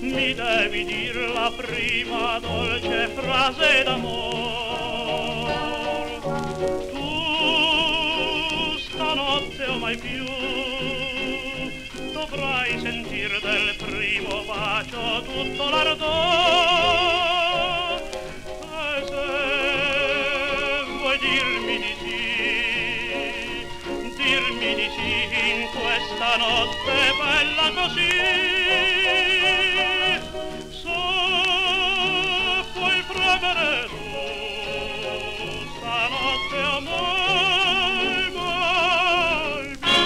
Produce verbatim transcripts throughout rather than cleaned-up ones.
mi devi dir la prima dolce frase d'amor. Tu stanotte o mai più dovrai sentir del primo bacio tutto l'ardor. E se vuoi dirmi di sì, dirmi di sì in questa notte bella così. So puoi premere tu stanotte amai mai più.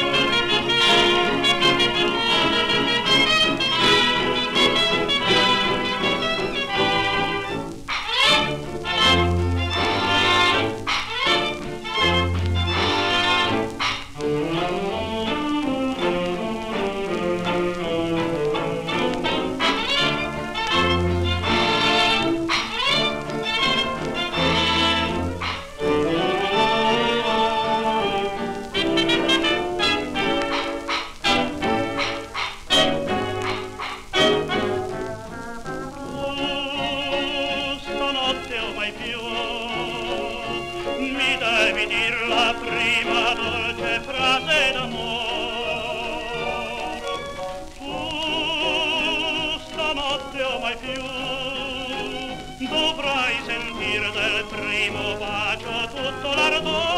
Mi devi dir la prima dolce frase d'amor. Tu stanotte o mai più dovrai sentir del primo bacio tutto l'ardor.